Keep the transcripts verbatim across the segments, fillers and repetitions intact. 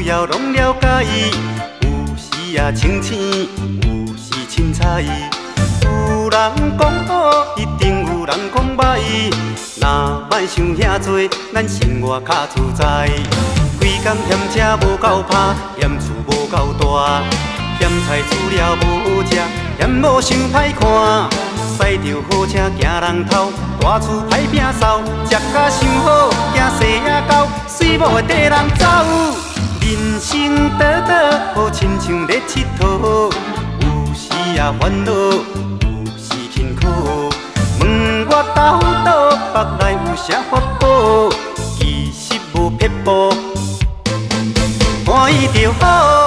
需要拢了解，有时也清醒，有时凊彩。有人讲好，一定有人讲歹，若莫想遐多，咱生活较自在。规工嫌车无够拍，嫌厝无够大，嫌菜煮了无好食，嫌某想歹看。驶着好车行人头，大厝歹摒扫，食甲想好，惊细也狗，水某会缀人走。人生短短，好亲像咧佚佗，有时也烦恼，有时轻苦。问我斗倒，北来有啥法宝？其实无撇步，欢喜就好。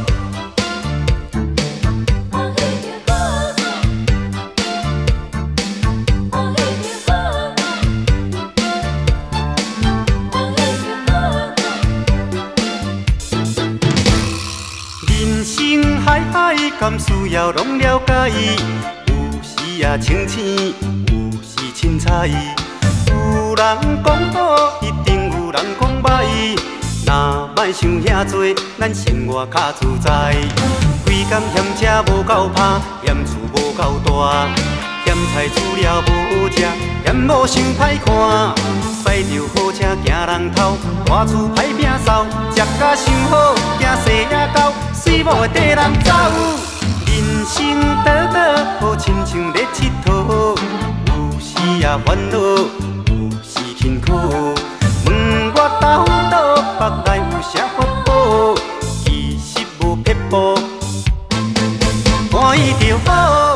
人生海海，甘需要拢了解，有时也清醒，有时凊彩。有人讲好，一定有人讲歹，若莫想遐多，咱生活较自在。规工嫌车无够拍，嫌厝无够大，嫌菜煮了无好食，嫌某想歹看。驶着好车行人头，大厝歹摒扫，食甲想好，惊细也狗，水某会缀人走。人生短短，好亲像咧佚佗，有时也烦恼，有时轻苦。问我斗倒，北来有啥法宝？其实无撇步，欢喜就好。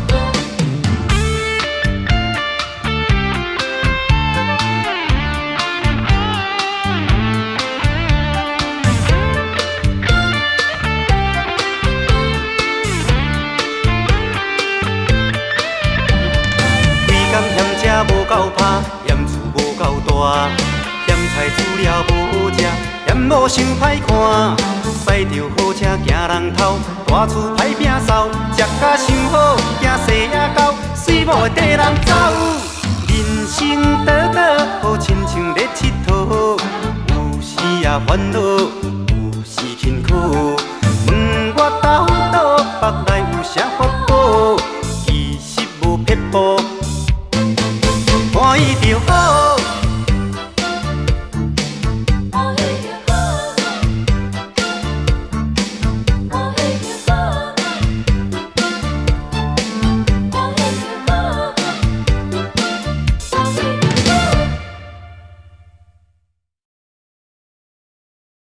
无够拍，嫌厝无够大，嫌菜煮了无好食，嫌某想歹看。驶着好车行人头，大厝歹摒扫，食甲想好，惊细也狗，水某会缀人走。人生短短，好亲像咧佚佗，有时也烦恼，有时轻苦。问我斗倒，北来有啥法宝？其实无撇步，欢喜就好。